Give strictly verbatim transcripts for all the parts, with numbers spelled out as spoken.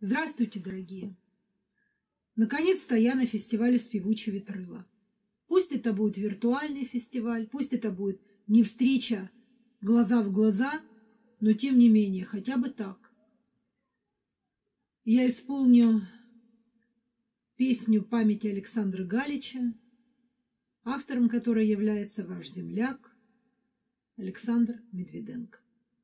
Здравствуйте, дорогие! Наконец-то я на фестивале «Спевуче ветрила». Пусть это будет виртуальный фестиваль, пусть это будет не встреча глаза в глаза, но тем не менее, хотя бы так. Я исполню песню памяти Александра Галича, автором которой является ваш земляк Александр Медведенко.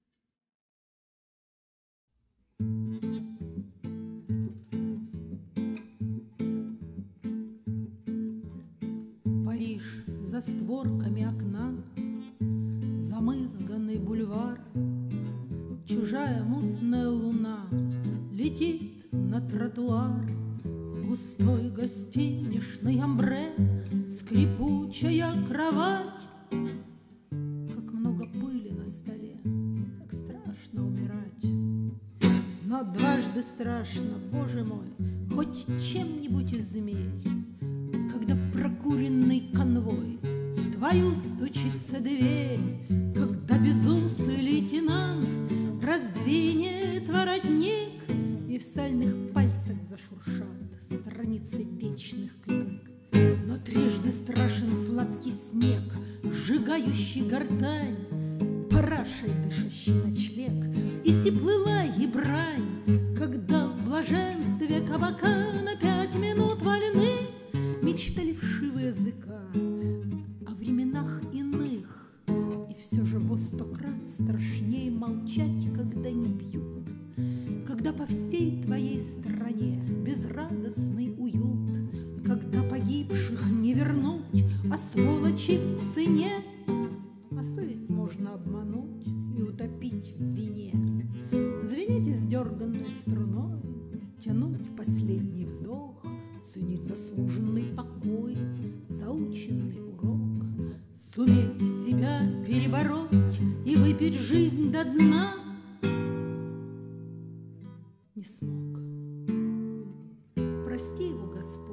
Париж за створками окна, замызганный бульвар, чужая мутная луна летит на тротуар. Густой гостиничный амбре, скрипучая кровать. Как много пыли на столе, как страшно умирать. Но дважды страшно, Боже мой, хоть чем-нибудь из змей, когда прокуренный конвой в твою стучится дверь, когда безусый лейтенант раздвинет воротник, и в сальных пальцах зашуршат страницы вечных книг. Но трижды страшен сладкий снег, сжигающий гортань, парашей дышащий ночлег, и степлыла и брань, когда в блаженстве кабака на пять минут вольны мечтали вшивые языка о временах иных. И все же во сто крат страшнее молчать, когда не бьют, когда по всей твоей стране безрадостный уют, когда погибших не вернуть, а сволочи в цене, а совесть можно обмануть и утопить в вине, звенеть издерганной струной, тянуть последний вздох, ценить заслуженный покой, заученный урок, суметь себя перебороть и выпить жизнь до дна. Не смог. Прости его, Господь.